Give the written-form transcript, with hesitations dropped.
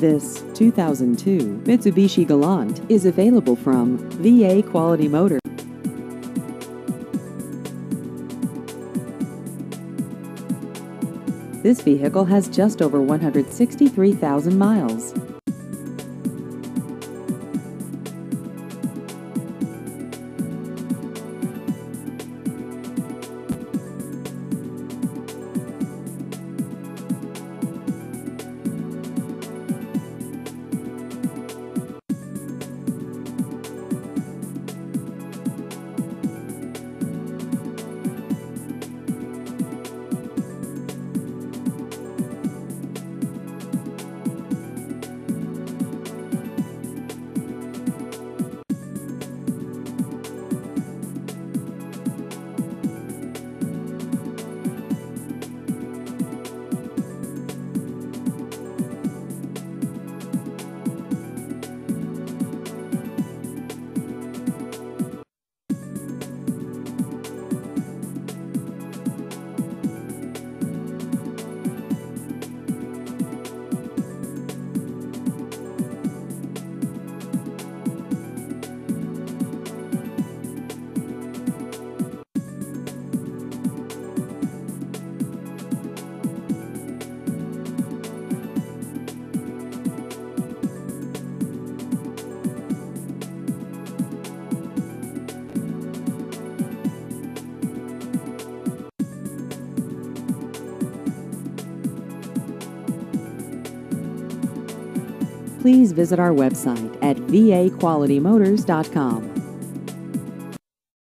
This 2002 Mitsubishi Galant is available from VA Quality Motors. This vehicle has just over 163,000 miles. Please visit our website at vaqualitymotors.com.